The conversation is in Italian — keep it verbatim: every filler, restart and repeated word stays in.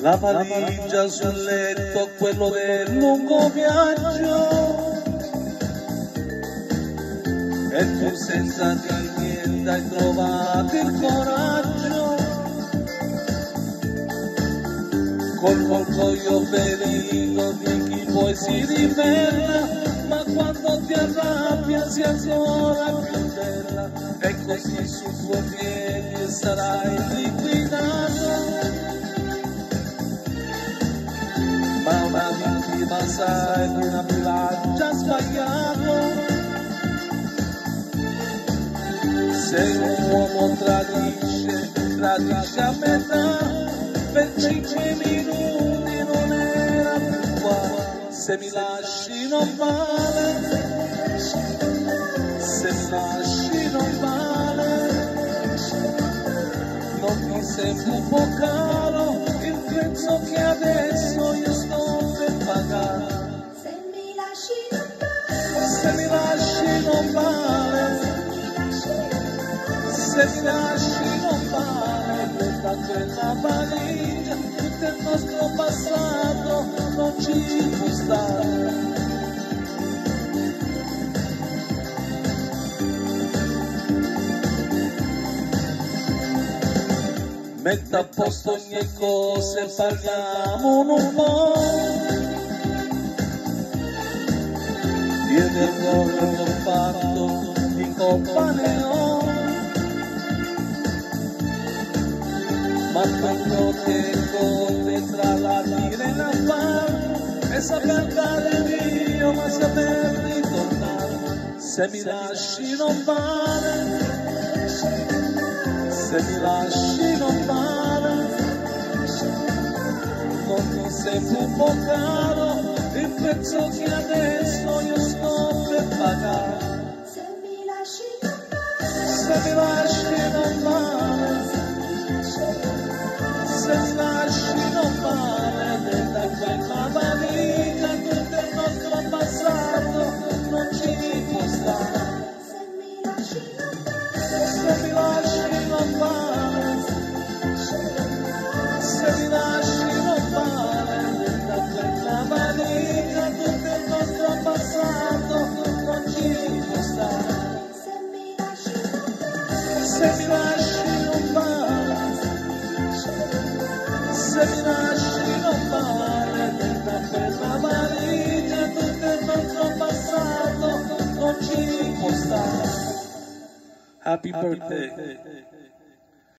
La valigia sul letto, quello del lungo viaggio, e tu senza dir niente hai trovato il coraggio, col cordoglio ferito di chi poi si ribella, ma quando ti arrabbia si ancora più bella, e così su due piedi sarai liquidato. Ma una vittima sai di una piaggia sbagliato. Se un uomo tradisce, tradisce a metà, per cinque minuti non era più qua. Se mi lasci non vale, se mi lasci non vale, non mi sembra un po' caro il prezzo che adesso io sto per pagare. Se mi lasci non vale, Se mi lasci non vale, se mi lasci non vale, da quella valigia tutto il nostro passato non ci può stare. Metta a posto ogni cosa e parliamo un po'. Io del errore che ho fatto di colpa ne ho, ma quando te cose tra la dire e la fare, e saper dare via ma saper ritornare. Se mi lasci non vale, se mi lasci non vale, non mi sembra un po' caro il prezzo che adesso io sto per pagare. se mi lasci non vale, Se mi lasci non vale, se mi lasci non vale, da quella valigia tutto il nostro passato non ci può stare. se mi lasci non vale, Se mi lasci non vale, se mi lasci non vale, da quella valigia tutto il nostro passato non ci può stare. se mi lasci non vale, Se mi lasci non vale, se mi lasci non vale, da quella valigia tutto il nostro passato non ci può stare. Happy birthday.